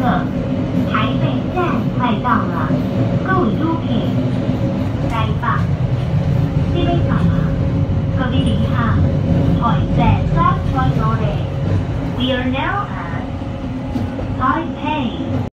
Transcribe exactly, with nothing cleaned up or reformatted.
客，台北站快到了，各位旅客，大伯，呢邊站啊，各位旅客，台北站快到了 ，We are now at Taipei。